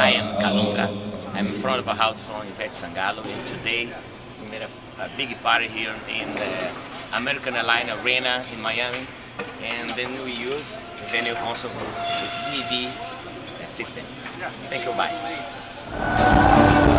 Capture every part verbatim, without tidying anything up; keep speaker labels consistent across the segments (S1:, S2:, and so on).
S1: I am Kalunga. I'm in front of a house from Ivete Sangalo, and today we made a, a big party here in the American Airlines Arena in Miami, and then we use the venue console with D V D system. Thank you, bye.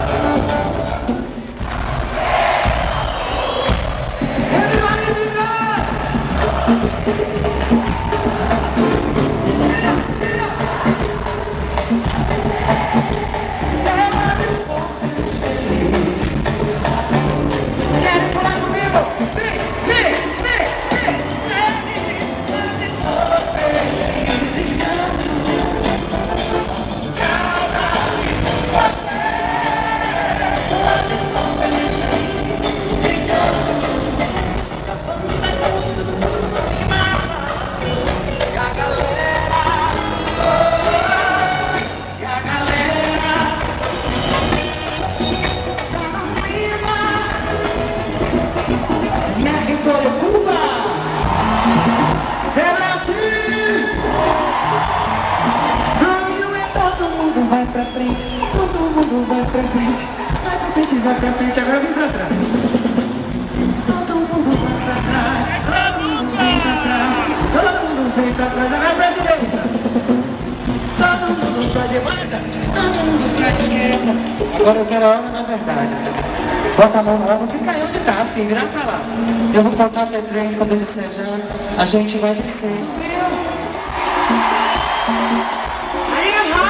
S2: Vai pra frente, todo mundo vai pra frente, vai pra frente, vai pra frente, agora vem pra trás. Todo mundo vai pra trás, todo mundo vem pra trás, todo mundo vem pra trás, agora pra direita. Todo mundo pra direita, todo mundo pra esquerda. Agora eu quero a hora da verdade. Bota a mão no ombro, fica aí onde tá, assim, virar pra lá. Eu vou contar até três, quando eu disser já, a gente vai descer.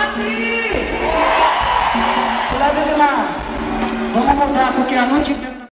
S2: Leva de lá. Vamos mudar porque a noite inteira